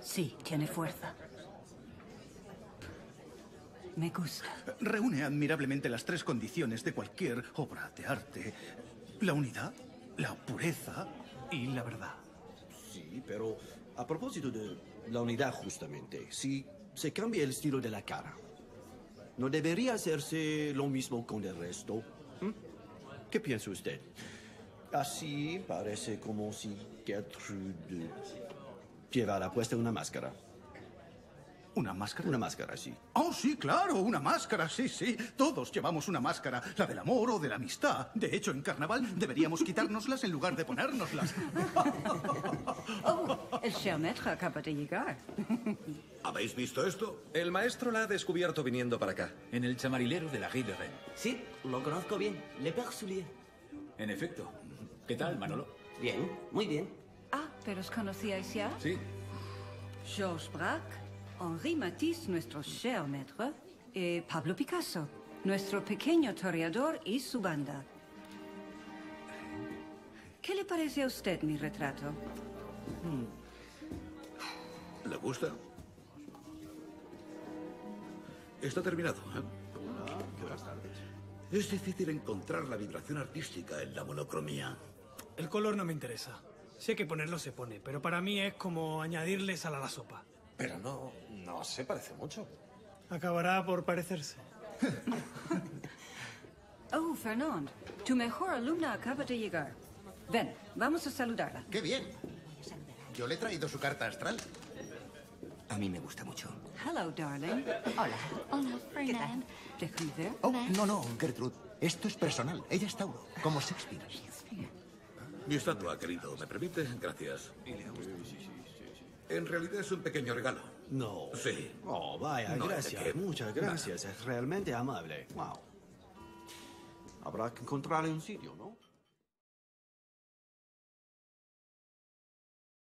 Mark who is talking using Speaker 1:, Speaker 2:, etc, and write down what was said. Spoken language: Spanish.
Speaker 1: Sí, tiene fuerza. Me gusta.
Speaker 2: Reúne admirablemente las tres condiciones de cualquier obra de arte. La unidad, la pureza y la verdad.
Speaker 3: Sí, pero a propósito de la unidad justamente, si se cambia el estilo de la cara, ¿no debería hacerse lo mismo con el resto? ¿Qué piensa usted? Así parece como si Gertrude llevara puesta una máscara.
Speaker 2: ¿Una máscara?
Speaker 3: Una máscara, sí.
Speaker 2: Oh, sí, claro, una máscara, sí, sí. Todos llevamos una máscara, la del amor o de la amistad. De hecho, en carnaval deberíamos quitárnoslas en lugar de ponérnoslas.
Speaker 1: Oh, el cher maître acaba de llegar.
Speaker 4: ¿Habéis visto esto?
Speaker 5: El maestro la ha descubierto viniendo para acá.
Speaker 6: En el chamarilero de la Rue de Rennes.
Speaker 7: Sí, lo conozco bien. Le Père Soulier.
Speaker 6: En efecto. ¿Qué tal, Manolo?
Speaker 7: Bien, muy bien.
Speaker 1: Ah, ¿pero os conocíais ya?
Speaker 6: Sí.
Speaker 1: Georges Braque, Henri Matisse, nuestro cher maître, y Pablo Picasso, nuestro pequeño toreador y su banda. ¿Qué le parece a usted mi retrato?
Speaker 4: ¿Le gusta? Está terminado.
Speaker 3: Buenas tardes.
Speaker 4: Es difícil encontrar la vibración artística en la monocromía.
Speaker 8: El color no me interesa. Si hay que ponerlo, se pone, pero para mí es como añadirle sal a la sopa.
Speaker 5: Pero no se parece mucho.
Speaker 8: Acabará por parecerse.
Speaker 1: Oh, Fernand, tu mejor alumna acaba de llegar. Ven, vamos a saludarla.
Speaker 9: ¡Qué bien! Yo le he traído su carta astral.
Speaker 7: A mí me gusta mucho.
Speaker 1: Hello, darling.
Speaker 10: Hola. Hola, Fernand.
Speaker 1: Déjame ver.
Speaker 9: Oh, no, Gertrude. Esto es personal. Ella es Tauro, como Shakespeare.
Speaker 4: Mi estatua, querido. ¿Me permite? Gracias. En realidad es un pequeño regalo.
Speaker 3: No.
Speaker 4: Sí.
Speaker 3: Oh, vaya,
Speaker 4: No,
Speaker 3: gracias.
Speaker 4: ¿de qué?
Speaker 3: Muchas gracias. Es realmente amable. Wow. Habrá que encontrarle un sitio, ¿no?